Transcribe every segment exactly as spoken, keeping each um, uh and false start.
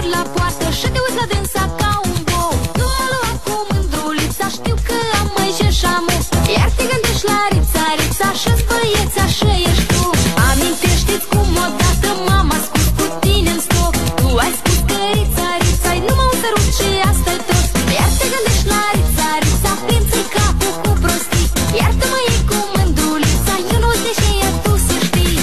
măr la poartă și te uiți la dânsa ca un bou. Nu mă lua cu mândrulița, știu că am mai jeșamu. Iar te gândești la rița, rița și-s băieți, așa ești tu. Amintește-ți cum odată m-am ascuns cu tine în stoc. Tu ai spus că rița, rița-i numai un sărut și asta-i tot. Iar te gândești la rița, rița, prință-i capul cu prostii. Iar tu mă iei cu mândrulița, eu nu știu și ea tu să știi.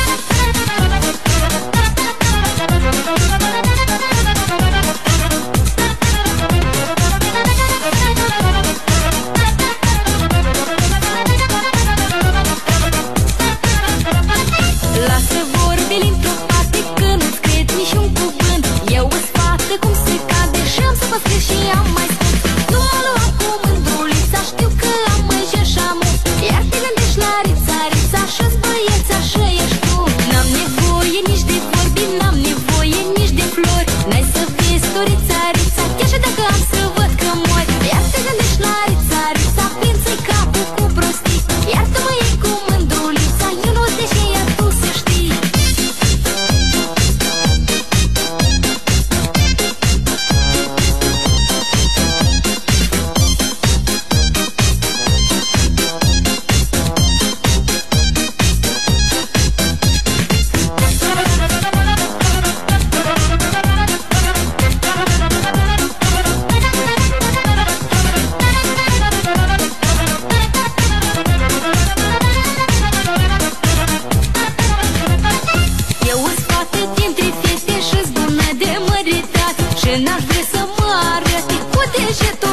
Lasă vorbele într-o parte că nu-ți cred nici un cuvânt. Eu îți fată cum se cade și am să vă scrie și am mai spus. Nu mă lua cu mândrulița, știu că am mai jeșamu. Iar te gândești la rița, rița și-s băieți, așa ești tu. N-am nevoie nici de vorbi, n-am nevoie nici de flori. N-ai să vezi tu rița, rița, chiar și dacă am să văd că mori. Iar te gândești la rița, rița, prință-i capul cu prostii. Iar tu mă iei cu mândrulița, eu nu știu și ea tu să știi. Eu îți fată dintre fete și-s bună de măritat și n-aș vrea să mă arăt cu degetul